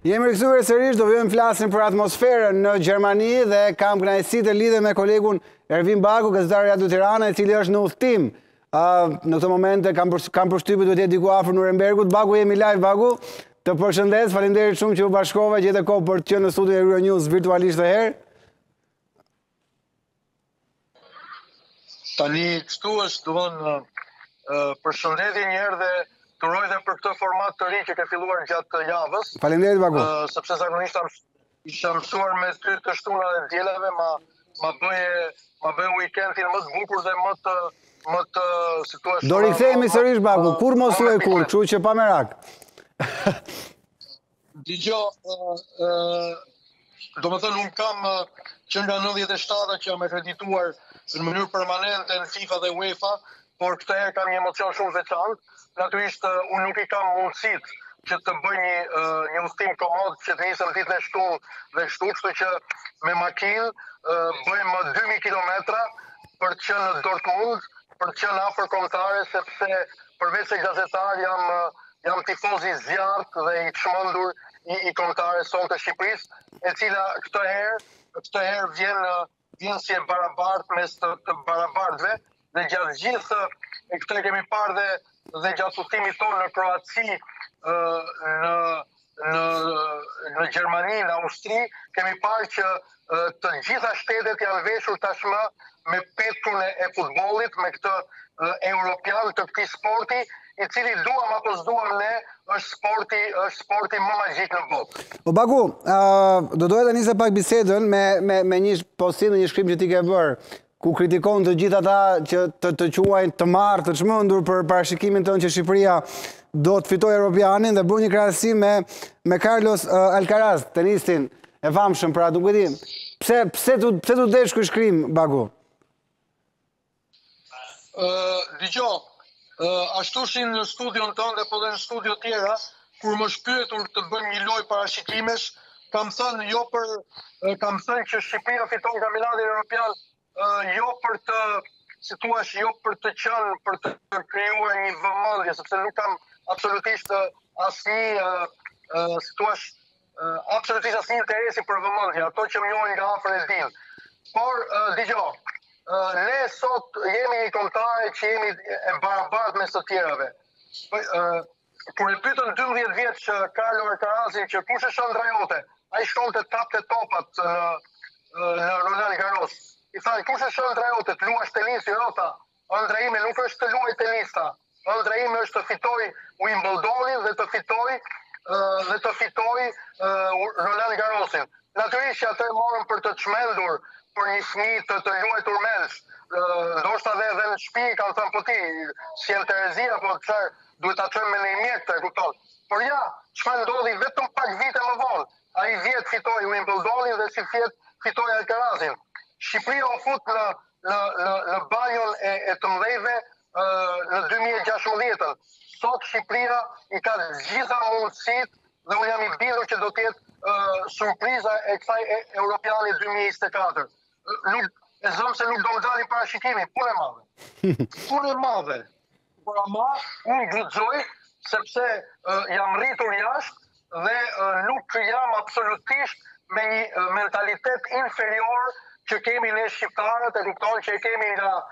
Jemi rikthyer sërish, do vjojmë flasim për atmosferën në Gjermani dhe kam kënaqësi të lidhem me kolegun Ervin Bagu, gazetar i Radio Tirana, i cili është në udhtim. Në këtë moment kam përshtypjen duhet jetë diku afër Nurembergut. Bagu, jemi live, Bagu. Të përshëndes, faleminderit shumë që u bashkove, gjete kohë për të qenë në studion e Euronews virtualisht edhe herë. Tani kështu është, domthonë, përshëndetje një herë dhe turoj dhe për këtë format të ri që ke filluar gjatë javës. Faleminderit, Bagu. Sepse zakonisht isha mësuar me ty të shtuna dhe dielave, ma bëj weekendin më të bukur dhe më të si thua. Do rikthehemi sërish, Bagu, kur mos thuaj kur, kështu që pa merak. Dgjoj, domethënë unë kam që nga 97 që jam akredituar në mënyrë permanente në FIFA dhe UEFA, por këtë herë kam një emocion shumë veçantë. Natyrisht unë nuk i kam mundësitë që të bëj një udhtim komod që të nisem ditën e shtunë dhe kështu që me makinë bëjmë 2000 kilometra për të qenë në Dortmund, për të qenë afër kombëtare, sepse përveç se gazetar jam tifoz i zjarrt dhe i çmendur i kombëtares sonë të Shqipërisë, e cila këtë herë vjen si e barabartë mes të barabartëve dhe gjatë gjithë këtë kemi parë dhe gjatë udhtimit tonë në Kroaci, në Gjermani, në Austri, kemi parë që të gjitha shtetet janë veshur tashmë me petrun e futbollit, me këtë europian të këtij sporti, i cili duam apo s'duam ne, është sporti më magjik në botë. O Bagu, do doja të nisë pak bisedën me një postim dhe një shkrim që ti ke bërë, ku kritikon të gjithë ata që të quajnë të marrë, të çmendur për parashikimin tonë që Shqipëria do të fitojë Europianin dhe bën një krahasim me Carlos Alcaraz, tenistin e famshëm, pra nuk e di. Pse tu desh ky shkrim, Bagu? Dgjoj, ashtu si në studion tënde po dhe në studio tjera, kur më shpyetur të bëjmë një lojë parashikimesh, kam thënë që Shqipëria fiton kampionatin evropian jo për të, si thua, jo për të qenë, për të krijuar një vëmendje, sepse nuk kam absolutisht asnjë, si thua, absolutisht asnjë interesi për vëmendje, ato që më njohin nga afër e din. Por dgjoj, ne sot jemi një kombëtare që jemi e barabartë mes të tjerave. Kur e pyetën 12 vjeç Carlo Alcarazin që kush është ëndra jote, ai shkonte tapte topat në Roland Garros. I thanë, kush është ëndra jote, të luash tenis? Jo, tha, ëndra ime nuk është të luaj tenista. Ëndra ime është të fitoj Wimbledonin dhe të fitoj Roland Garrosin. Natyrisht që atë e morën për të çmendur, për një fëmijë të luajtur menç. Ndoshta edhe në shtëpi kanë thënë, po ti, si janë Terezia, po çfarë duhet ta çojmë me një mjek, e kupton. Por ja, çfarë ndodhi vetëm pak vite më vonë. Ai vjet fitoi Wimbledonin dhe si vjet fitoi Alcarazin. Shqipëria u fut në banjon e të mëdhejve në 2016. Sot Shqipëria i ka gjitha mundësitë dhe unë jam i bindur që do të jetë surpriza e kësaj Europiani 2024. E zëm se nuk do më dalin parashikimi, punë e madhe. Punë e madhe. Por ama, unë guxoj sepse jam rritur jashtë dhe nuk jam absolutisht me një mentalitet inferior që kemi ne shqiptarët, e kupton që kemi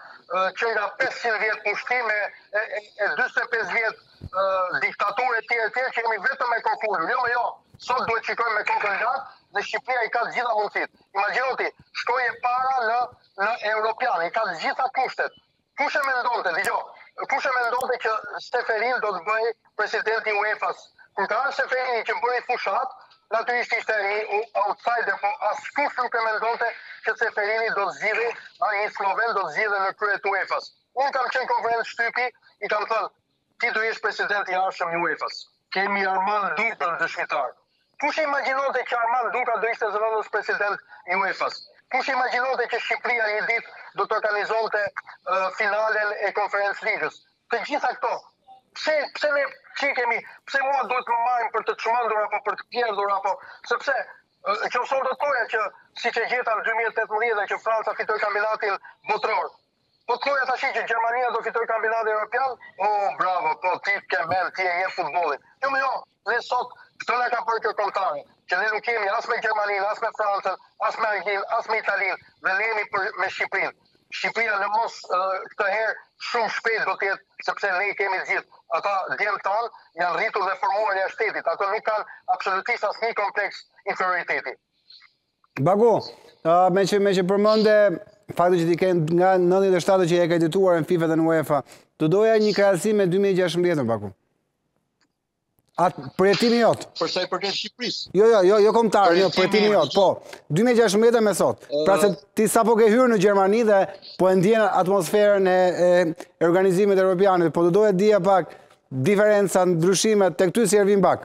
që nga 500 vjet pushtim e 45 vjet diktaturë e tjerë që kemi vetëm me kokën. Jo, sot duhet shikojmë me kokën lart dhe Shqipëria i ka të gjitha mundësitë. Imagjino ti, shtoje para në Europian, i ka të gjitha kushtet. Kush e mendonte, dgjoj, kush e mendonte që Steferin do të bëjë presidenti UEFA-s? Kur ka Steferini që bëri fushat, natyrisht ishte një outsider, po askush nuk e mendonte që Steferini do të zgjidhë, një sloven do të zgjidhë në krye të UEFA-s. Unë kam qenë konferencë shtypi, i kam thënë, ti do jesh presidenti i ardhshëm i UEFA-s. Kemi Armand Duka dëshmitar. Kush e imagjinonte që Armand Duka do ishte zëvendës president i UEFA-s? Kush e imagjinonte që Shqipëria një ditë do të organizonte finalen e Konferencë Ligës? Të gjitha këto. Pse ne pse mua duhet të më marrin për të çmendur apo për të pjedhur apo sepse që uson të thoja që siç e gjeta në 2018 që Franca fitoi kampionatin botror. Po thoja tash që Gjermania do fitoj kampionatin evropian, bravo, po ti ke mend, ti e je futbollin. Jo, ne sot Këto na ka bërë kjo kontare, që ne nuk jemi as me Gjermaninë, as me Francën, as me Anglinë, as me Italinë, dhe ne jemi me Shqipërinë. Shqipëria në mos këtë herë shumë shpejt do të jetë, sepse ne i kemi gjithë. Ata djemë tanë janë rritur dhe formuar jashtë shtetit. Ato nuk kanë absolutisht asnjë kompleks inferioriteti. Baku, me që përmende fakti që ti ke nga 97 që e ka edituar në FIFA dhe në UEFA, të doja një krahasim me 2016, Baku. Atë përjetimi jot. Për sa i përket Shqipërisë. Jo kombëtar, jo përjetimi jot, po. 2016 me sot. Pra se ti sapo ke hyrë në Gjermani dhe po e ndjen atmosferën e organizimit evropian, po do doja dija pak diferenca, ndryshimet tek ty si Ervin Bak.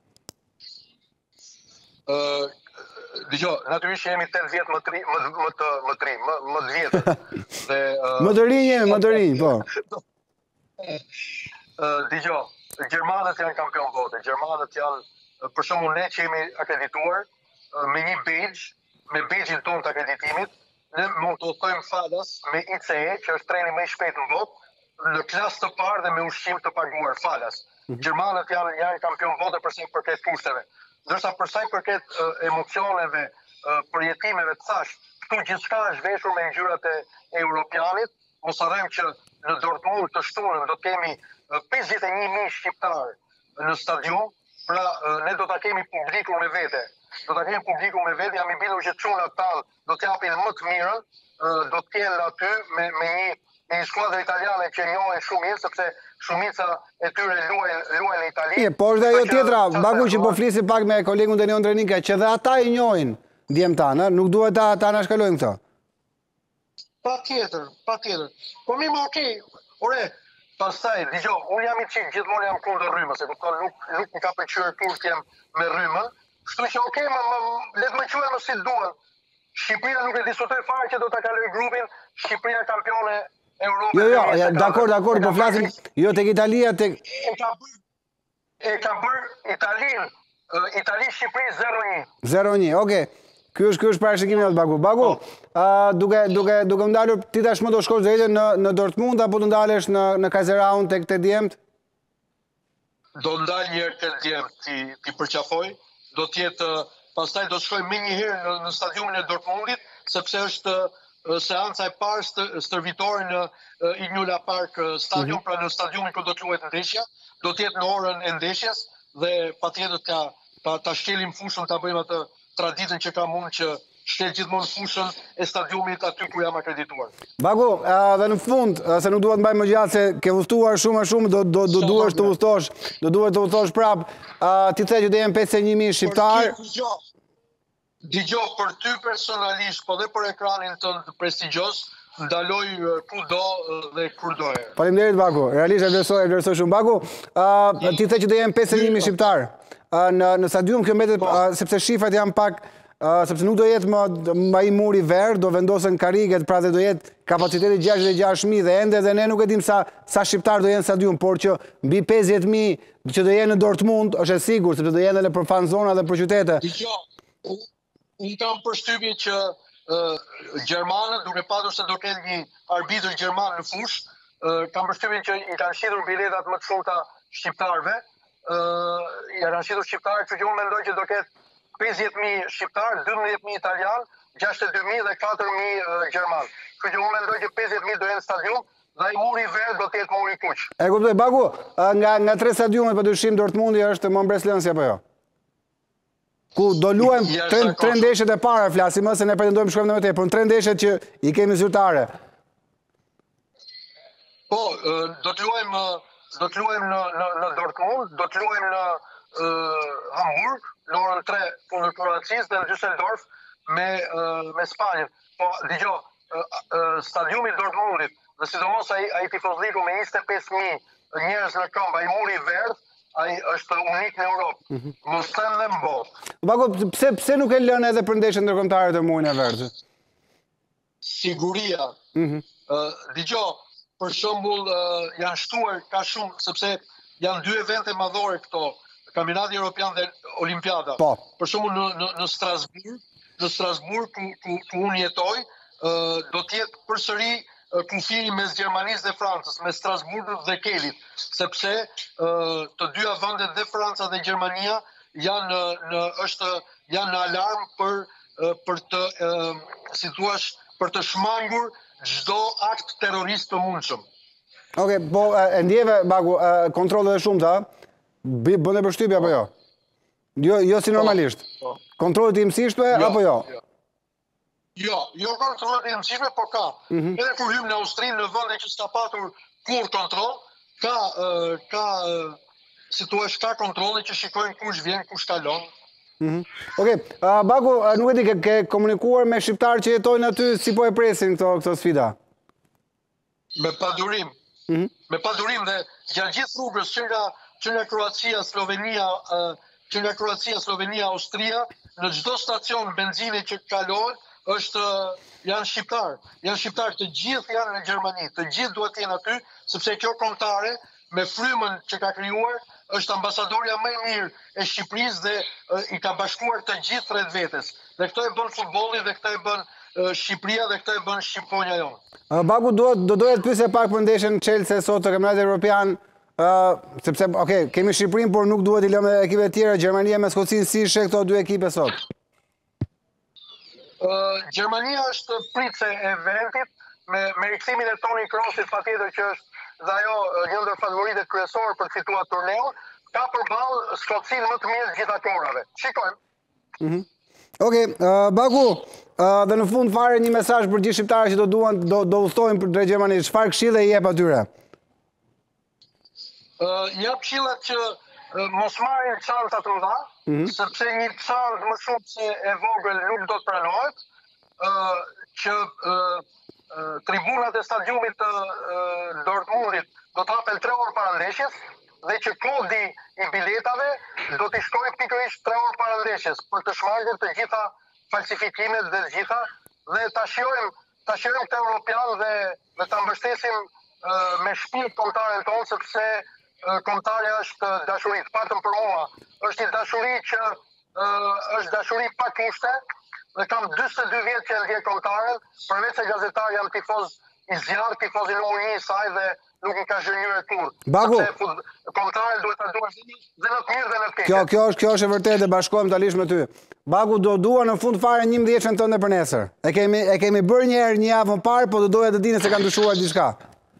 Dgjoj, natyrisht jemi 8 vjet më të vjetër. Më të rinj jemi, më të rinj, po. Dgjoj, Gjermanët janë kampion bote. Gjermanët janë, për shembull, ne që jemi akredituar me një badge, me badge-in tonë të akreditimit, ne mund të udhtojmë falas me ICE, që është treni më i shpejt në botë, në klasë të parë dhe me ushqim të paguar falas. Gjermanët janë kampion bote për sa i përket kushteve. Ndërsa për sa i përket emocioneve, përjetimeve të thash, këtu gjithçka është veshur me ngjyrat e europianit. Mos harrojmë që në Dortmund të shtunën do të kemi 51.000 shqiptarë në stadium, pra ne do ta kemi publikun me vete. Jam i bindur që çunat tanë do të japin më të mirën, do të jenë aty me një skuadër italiane që njohen shumë mirë, sepse shumica e tyre luajnë në Itali. Po është ajo tjetra, Baku, që po flisi pak me kolegun Denion Drenika, që dhe ata i njohin djemtanë, nuk duhet ta na shkalojnë këto. Patjetër. Po mi më okay. Ore, pastaj, dgjoj, unë jam i çik, gjithmonë jam kundër rrymës, e kupton, nuk më ka pëlqyer kurrë të jem me rrymën. Kështu që okay, le të më quajnë më si duan. Shqipëria nuk e diskutoj fare që do ta kaloj grupin, Shqipëria kampione Europë. Jo, dakor, po flasim jo tek Italia, tek e ka bërë Italinë, Itali-Shqipëri 0-1. 0-1, okay. Ky është parashikimi jot, Baku. Baku, duke ndalur ti tashmë do shkosh drejtë në Dortmund apo do ndalesh në Kaiserslautern tek te djemt? Do ndal një herë tek djemt ti përqafoj. Do të jetë pastaj do shkoj më një herë në stadiumin e Dortmundit, sepse është seanca e parë stërvitore në Ignula Park Stadium, pra në stadiumin ku do të luhet ndeshja. Do të jetë në orën e ndeshjes dhe patjetër ta shkelim fushën, ta bëjmë atë traditën që kam unë që shkel gjithmonë fushën e stadiumit aty ku jam akredituar. Baku, dhe në fund, se nuk duhet mbaj më gjatë se ke udhëtuar shumë, do duhesh të udhëtosh prap. Ti the që do jenë 51.000 shqiptar. Dgjoj, për ty personalisht, po dhe për ekranin tënd prestigjos, ndaloj kudo dhe kur doje. Faleminderit, Baku. Realisht e vlerësoj shumë. Baku, ti the që do jenë 51.000 shqiptar. Në stadium kjo mbetet, sepse shifrat janë pak, sepse nuk do jetë më i muri verë, do vendosen kariget, pra dhe do jetë kapaciteti 66.000 dhe ende dhe ne nuk e dim sa shqiptar do jenë në stadium, por që mbi 50.000 që do jenë në Dortmund, është e sigur, sepse do jenë edhe për fanzona dhe për qytete. Unë kam përshtypjen që Gjermanët, duke patur se do kenë një arbitër gjerman në fush, kam përshtypjen që i kanë shitur biletat më të shumta shqiptarëve. Ja kanë shitur shqiptarë, kështu që unë mendoj që do ketë 50.000 shqiptarë, 12.000 italianë, 62.000 dhe 4.000 gjermanë. Kështu që unë mendoj që 50.000 do jenë në stadium dhe ai muri verë do të jetë muri kuq. E kuptoj, Baku, nga 3 stadiumet padyshim Dortmundi është më mbreslënsi apo jo? Ku do luajmë 3 ndeshjet e para, flasim se ne pretendojmë shkojmë në më tepër, por 3 ndeshjet që i kemi zyrtare. Po, do të luajmë në Dortmund, do të luajmë në Hamburg, në orën 3 kundër Kroacisë dhe në Düsseldorf me Spanjën. Po, dgjoj, stadiumi i Dortmundit, dhe sidomos ai tifozliku me 25.000 njerëz në këmbë, ai muri i verdh, ai është unik në Europë. Mos them në botë. Baku, pse nuk e lënë edhe për ndeshjet ndërkombëtare të muajit e verdhë? Siguria. Dgjoj, për shembull, janë shtuar ka shumë, sepse janë 2 evente madhore këto, Kampionati Evropian dhe Olimpiada. Për shembull në Strasburg ku unë jetoj, do të jetë përsëri kufiri mes Gjermanisë dhe Francës, mes Strasburgut dhe Kelit, sepse të dyja vendet dhe Franca dhe Gjermania janë në alarm për të, si thuash, për të shmangur çdo akt terrorist të mundshëm. Okej, po e ndjeve, Baku, kontrollet e shumta, bën e përshtypje apo jo? Jo si normalisht. Kontrollet i mësishme apo jo? Jo kontrollet i mësishme, po ka. Edhe kur hym në Austri, në vende që s'ka patur kur kontroll, ka si thua, ka kontrolle që shikojnë kush vjen, kush kalon. Okej, Baku, nuk e di, ke komunikuar me shqiptarë që jetojnë aty, si po e presin këto sfida? Me padurim. Me padurim dhe gjatë gjithë rrugës që nga Kroacia, Slovenia, Austria, në çdo stacion benzini që kalohet, janë shqiptarë. Janë shqiptarë, të gjithë janë në Gjermani, të gjithë duhet të jenë aty, sepse kjo kombëtare me frymën që ka krijuar është ambasadorja më e mirë e Shqipërisë dhe i ka bashkuar të gjithë rreth vetes. Dhe këto e bën futbolli dhe këto e bën Shqipëria dhe këto e bën Shqipënia jonë. Baku, doja të pyesja pak për ndeshjen Chelsea sot të kampionatit evropian, sepse kemi Shqipërinë, por nuk duhet i lëmë ekipet tjera. Gjermania me Skocinë, si sheh këto dy ekipe sot? Gjermania është pritse e eventit me rikthimin e Toni Kroosit, patjetër që është dhe ajo një ndër favoritët kryesorë për të fituar turneun, ka përballë Skocinë më të mirë gjithë atorave. Shikojmë. Okej, Baku, dhe në fund fare një mesazh për gjithë shqiptarët që do udhtojnë drejt Gjermanisë. Çfarë këshille i jep atyre? Jap këshillat që mos marrin çanta të mëdha, sepse një çantë më shumë se e vogël nuk do të pranohet, që tribunat e stadiumit të Dortmundit do të hapen 3 orë para ndeshjes dhe që kodi i biletave do t'i shkojë pikërisht 3 orë para ndeshjes për të shmangur të gjitha falsifikimet dhe të gjitha dhe ta shijojmë këtë europian dhe ta mbështesim me shpirt kombëtaren tonë, sepse kombëtarja është dashuri, të paktën për mua, është një dashuri që është dashuri pa kushte. Dhe kam 42 vjetë që e ndjek kombëtaren, përveç se gazetar jam tifoz i zjarrt, tifoz i numër 1 i saj dhe nuk i ka zhënjur kur. Baku, kombëtaren duhet ta duash dhe në të mirë dhe në të keqe. Kjo është e vërtetë dhe bashkohem talish me ty. Baku, do dua në fund fare 11 tënde për nesër. E kemi bërë një herë një javë më parë, po do doja të dini se ka ndryshuar diçka.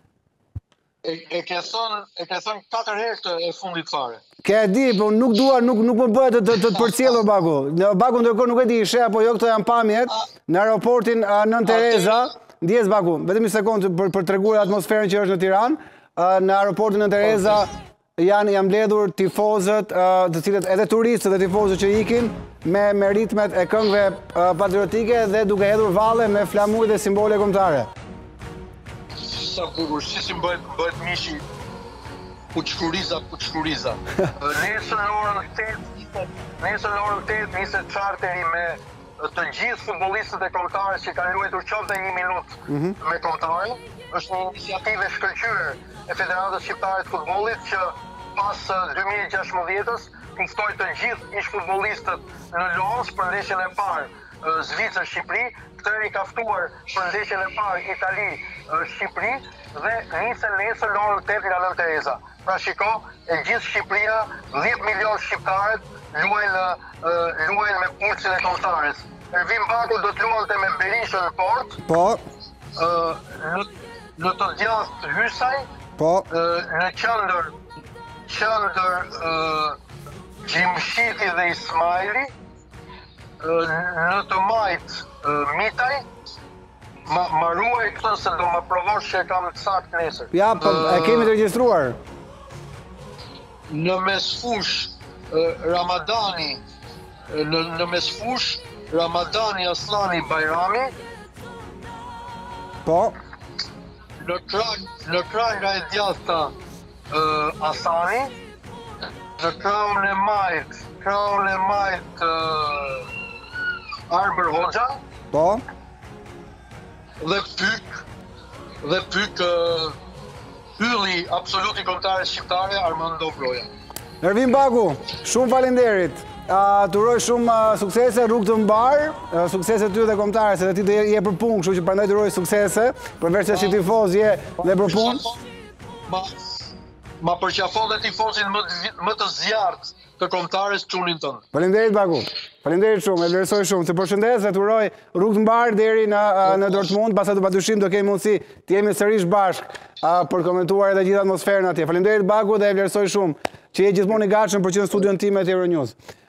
E ke thënë 4 herë këtë e fundit fare. Ke di, po nuk më bëhet të përcjellur, Baku. Baku, ndërkohë nuk e di, sheh apo jo, këto janë pamjet në aeroportin Nën Tereza. Ndjes, Baku, vetëm një sekondë për treguar atmosferën që është në Tiranë. Në aeroportin Nën Tereza janë mbledhur tifozët, të cilët edhe turistët dhe tifozët që ikin me ritmet e këngëve patriotike dhe duke hedhur valle me flamuj dhe simbole kombëtare. Sa bukur, si bëhet mishi puçkuriza. Nesër në orën 8 niset charteri me të gjithë futbollistët e kombëtarës që kanë luajtur qoftë 1 minutë me kombëtaren. Është një iniciativë shkëlqyer e Federatës Shqiptare të Futbollit që pas 2016-s ftoi të gjithë ish futbollistët në Lons për ndeshjen e parë Zvicër-Shqipëri, këtë i ka ftuar për ndeshjen e parë Itali-Shqipëri dhe nisen nesër në orën 8 nga Nën Tereza. Pra shiko, e gjithë Shqipëria, 10 milion shqiptarët luajnë me pulsin e kombëtares. Ervin Baku do të luante me Berishën në port. Po. Në të djathtë Hysaj. Po. Në qendër Gjimshiti dhe Ismaili. Në të majtë Mitaj. Ma ruaj këtë se do më provosh që e kam të sakt nesër. Ja, po e kemi të regjistruar. Në mesfush Ramadani, në mesfush Ramadani Aslani Bajrami. Po. Në krah nga e djathta Asani. Në krahun e majt Arber Hoxha. Po. Dhe pyk hylli absolut i kombëtares shqiptare Armando Broja. Ervin Baku, shumë faleminderit. Të uroj shumë suksese, rrugë të mbar, suksese ty dhe kombëtares, edhe ti do je për punë, kështu që prandaj të uroj suksese, përveç se si tifoz je dhe për punë. Ma përqafon dhe tifozin më të zjarrt të kombëtares çunin tënd. Faleminderit Baku. Faleminderit shumë, e vlerësoj shumë. Të përshëndes dhe të uroj rrugë të mbarë deri në Dortmund, pastaj padyshim do kemi mundësi të jemi sërish bashkë për komentuar edhe gjithë atmosferën atje. Faleminderit Baku dhe e vlerësoj shumë që je gjithmonë i gatshëm për që në studion tim e Euronews.